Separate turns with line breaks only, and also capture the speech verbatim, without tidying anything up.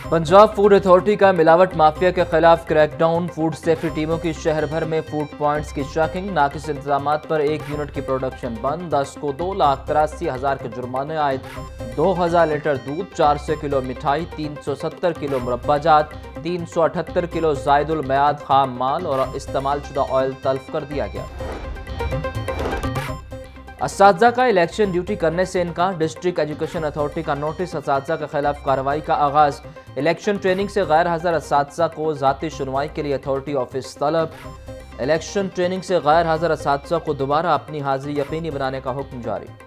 Punjab food authority का मिलावट mafia के खिलाफ क्रैकडाउन। फूड सेफ्टी टीमों की शहर भर में फूड पॉइंट्स की चेकिंग। नाकिस इंतजाम पर एक यूनिट की प्रोडक्शन बंद। दस को दो लाख तिरासी हजार के जुर्माने आए। दो हजार लीटर दूध, चार सौ किलो मिठाई, तीन सौ सत्तर किलो मुरब्बाजात, तीन सौ अठहत्तर किलो जायदुल मयाद खाम माल और इस्तेमाल शुदा ऑयल तल्फ कर दिया गया। असातिज़ा का इलेक्शन ड्यूटी करने से इनकार। डिस्ट्रिक्ट एजुकेशन अथॉरिटी का नोटिस। असातिज़ा के खिलाफ कार्रवाई का आगाज। इलेक्शन ट्रेनिंग से गैर हाजिर असातिज़ा को ज़ाती सुनवाई के लिए अथॉरिटी ऑफिस तलब। इलेक्शन ट्रेनिंग से गैर हाजिर असातिज़ा को दोबारा अपनी हाजिरी यकीनी बनाने का हुक्म जारी।